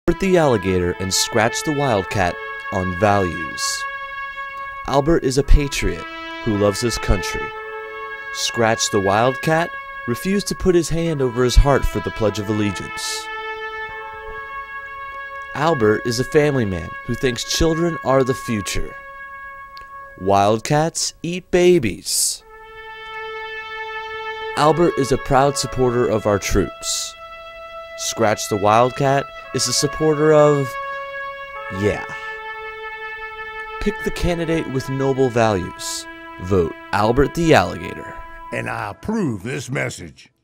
Albert the alligator and Scratch the wildcat on values. Albert is a patriot who loves his country. Scratch the wildcat refused to put his hand over his heart for the Pledge of Allegiance. Albert is a family man who thinks children are the future. Wildcats eat babies. Albert is a proud supporter of our troops. Scratch the wildcat is a supporter of... yeah. Pick the candidate with noble values. Vote Albert the alligator. And I approve this message.